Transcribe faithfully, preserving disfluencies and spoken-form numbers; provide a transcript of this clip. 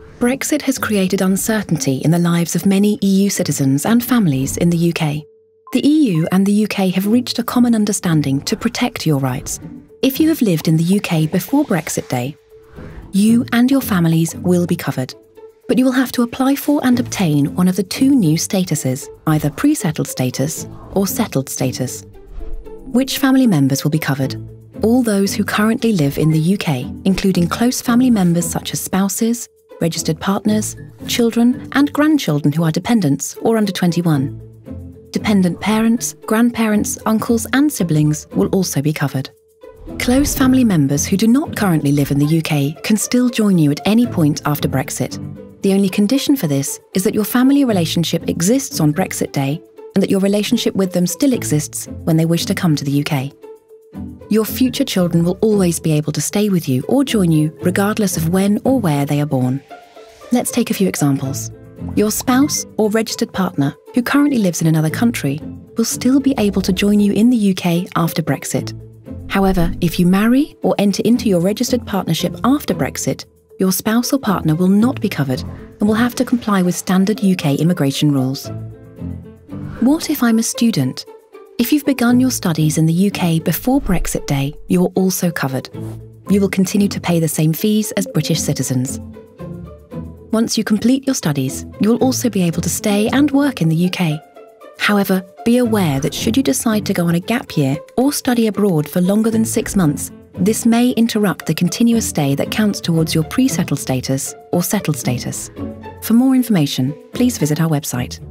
Brexit has created uncertainty in the lives of many E U citizens and families in the U K. The E U and the U K have reached a common understanding to protect your rights. If you have lived in the U K before Brexit Day, you and your families will be covered. But you will have to apply for and obtain one of the two new statuses, either pre-settled status or settled status. Which family members will be covered? All those who currently live in the U K, including close family members such as spouses, registered partners, children and grandchildren who are dependents or under twenty-one. Dependent parents, grandparents, uncles and siblings will also be covered. Close family members who do not currently live in the U K can still join you at any point after Brexit. The only condition for this is that your family relationship exists on Brexit Day and that your relationship with them still exists when they wish to come to the U K. Your future children will always be able to stay with you or join you regardless of when or where they are born. Let's take a few examples. Your spouse or registered partner who currently lives in another country will still be able to join you in the U K after Brexit. However, if you marry or enter into your registered partnership after Brexit, your spouse or partner will not be covered and will have to comply with standard U K immigration rules. What if I'm a student? If you've begun your studies in the U K before Brexit Day, you're also covered. You will continue to pay the same fees as British citizens. Once you complete your studies, you will also be able to stay and work in the U K. However, be aware that should you decide to go on a gap year or study abroad for longer than six months, this may interrupt the continuous stay that counts towards your pre-settled status or settled status. For more information, please visit our website.